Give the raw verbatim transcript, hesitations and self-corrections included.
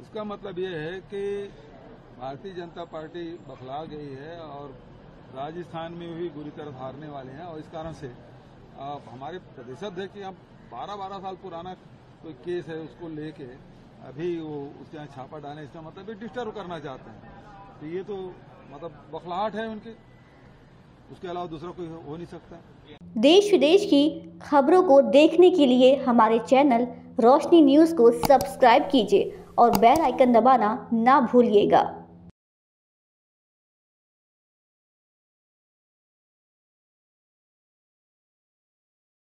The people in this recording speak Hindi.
इसका मतलब ये है कि भारतीय जनता पार्टी बखला गई है और राजस्थान में भी बुरी तरह हारने वाले हैं। और इस कारण से अब हमारे प्रदेशाध्यक्ष यहाँ बारह बारह साल पुराना कोई केस है, उसको लेके अभी वो उसके यहाँ छापा डाले, इसका मतलब ये डिस्टर्ब करना चाहते हैं। तो ये तो मतलब बखलाहट है उनकी, उसके अलावा दूसरा कोई हो नहीं सकता। देश विदेश की खबरों को देखने के लिए हमारे चैनल रोशनी न्यूज़ को सब्सक्राइब कीजिए और बेल आइकन दबाना ना भूलिएगा।